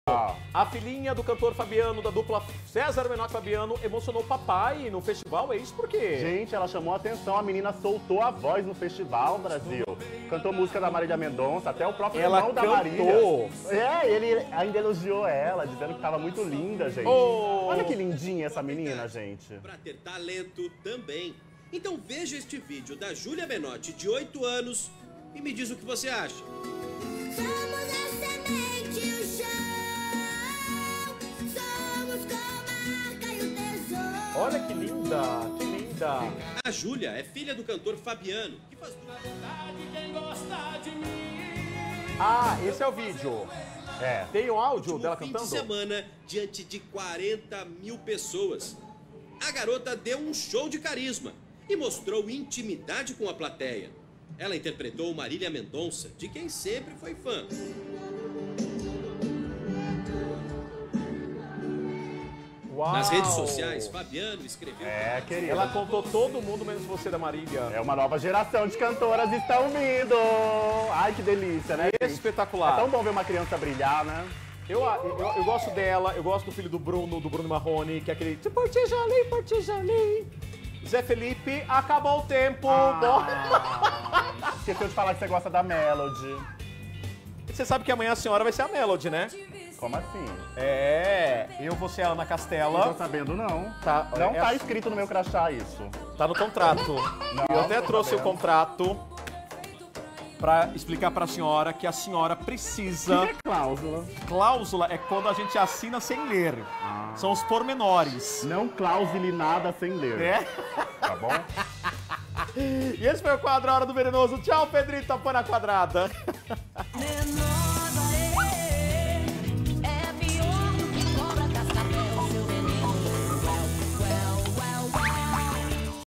A filhinha do cantor Fabiano, da dupla César Menotti e Fabiano, emocionou o papai no festival, é isso por quê? Gente, ela chamou a atenção, a menina soltou a voz no festival, Brasil. Cantou música da Marília Mendonça, até o próprio irmão da Marília. Ele ainda elogiou ela, dizendo que tava muito linda, gente. Olha que lindinha essa menina, gente. Pra ter talento também. Então veja este vídeo da Júlia Menotti, de 8 anos, e me diz o que você acha. Somos a semente, o chão. Somos como a arca e o tesouro. Olha que linda, que linda. A Júlia é filha do cantor Fabiano, que faz Quem gosta de mim. Ah, esse é o vídeo. Tem um áudio dela fim cantando? de semana, diante de 40 mil pessoas. A garota deu um show de carisma e mostrou intimidade com a plateia. Ela interpretou Marília Mendonça, de quem sempre foi fã. Uau. Nas redes sociais, Fabiano escreveu... querida. Ela contou todo mundo, menos você da Marília. É uma nova geração de cantoras estão vindo. Ai, que delícia, né, gente? Espetacular. É tão bom ver uma criança brilhar, né? Eu gosto dela, eu gosto do filho do Bruno Marrone, que é aquele... Portijolim. Zé Felipe, acabou o tempo. Esqueceu de falar que você gosta da Melody. Você sabe que amanhã a senhora vai ser a Melody, né? Como assim? Eu vou ser a Ana Castela. Não tô sabendo, não. Não tá escrito no meu crachá isso. Tá no contrato. Eu até trouxe o contrato pra explicar pra senhora que a senhora precisa... O que é cláusula? Cláusula é quando a gente assina sem ler. São os pormenores. Não clausule nada sem ler. Tá bom? E esse foi o quadro A Hora do Venenoso. Tchau, Pedrito, põe na quadrada.